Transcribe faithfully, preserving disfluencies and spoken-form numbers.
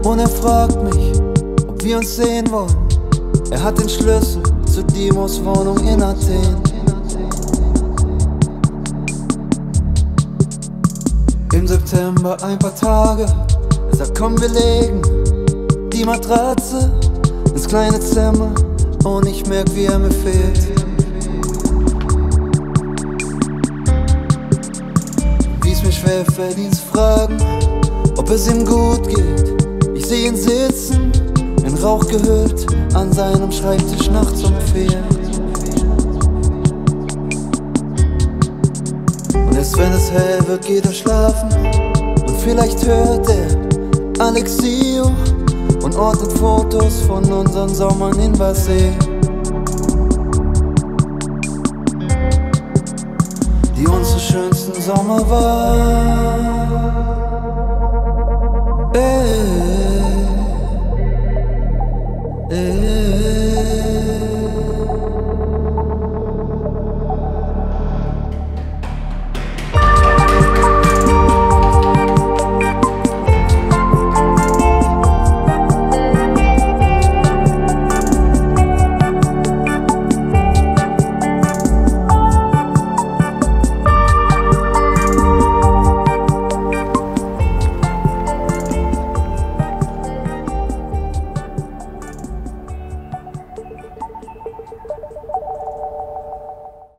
Und er fragt mich, ob wir uns sehen wollen. Er hat den Schlüssel zu Dimos Wohnung in Athen. Im September ein paar Tage, er sagt komm wir legen die Matratze ins kleine Zimmer und ich merk wie er mir fehlt. Wie's mir schwer fällt ihn zu fragen, ob es ihm gut geht. Ich seh ihn sitzen, in Rauch gehüllt, an seinem Schreibtisch nachts um vier. Und erst wenn es hell wird, geht er schlafen. Und vielleicht hört er Alexio und ortet Fotos von unseren Sommern in Basel, die unsere schönsten Sommer waren. Ey, ey.